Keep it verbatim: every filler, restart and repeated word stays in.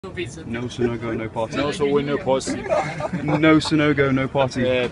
No Sanogo, no party. No, so we no party. No Sanogo, no party. Yeah.